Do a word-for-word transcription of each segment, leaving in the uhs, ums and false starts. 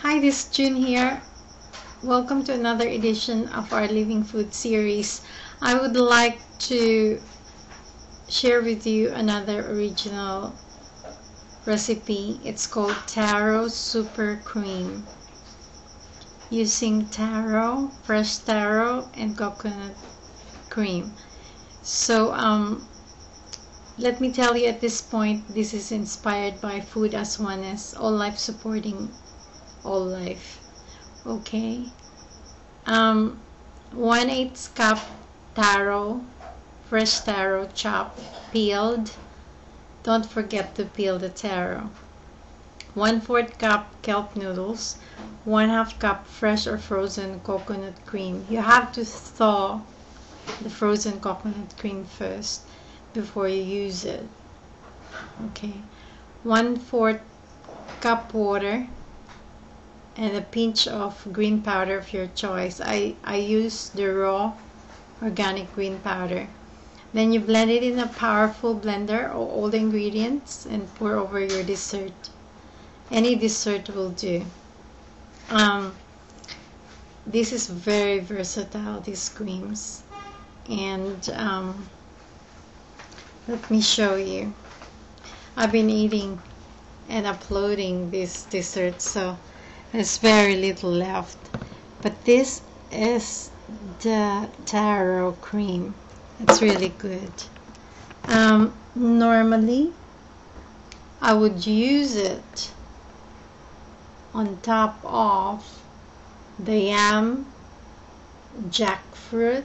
Hi, this is June here. Welcome to another edition of our Living Food series. I would like to share with you another original recipe. It's called taro super cream, using taro, fresh taro, and coconut cream. So um, let me tell you at this point, this is inspired by Food as Oneness, all life supporting all life. Okay, um, one eighth cup taro, fresh taro, chopped, peeled. Don't forget to peel the taro. One fourth cup kelp noodles. One half cup fresh or frozen coconut cream. You have to thaw the frozen coconut cream first before you use it. Okay, one fourth cup water, and a pinch of green powder of your choice. I, I use the raw organic green powder. Then you blend it in a powerful blender, or all the ingredients, and pour over your dessert. Any dessert will do. Um, this is very versatile, these creams. And um, let me show you. I've been eating and uploading this dessert, so there's very little left. But this is the taro cream. It's really good. Um, normally, I would use it on top of the yam jackfruit,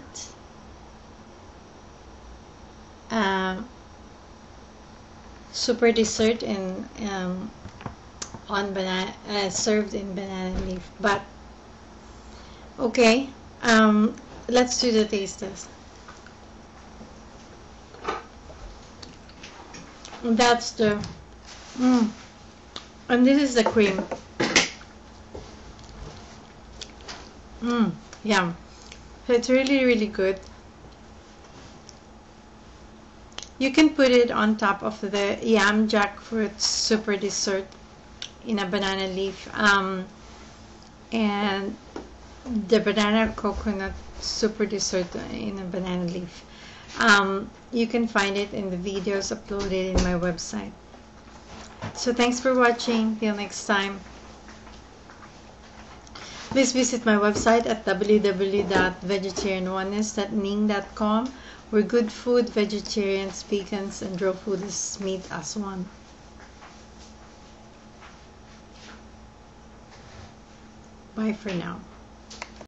uh, super dessert, and um, on banana, uh, served in banana leaf. But okay, um, let's do the taste test. That's the mm, and this is the cream. Mm, yum. So it's really really good. You can put it on top of the yam jackfruit super dessert in a banana leaf, um, and the banana coconut super dessert in a banana leaf. Um, you can find it in the videos uploaded in my website. So thanks for watching. Till next time. Please visit my website at w w w dot vegetarian oneness dot ning dot com, where good food, vegetarians, vegans, and raw foodies meet as one. Bye for now.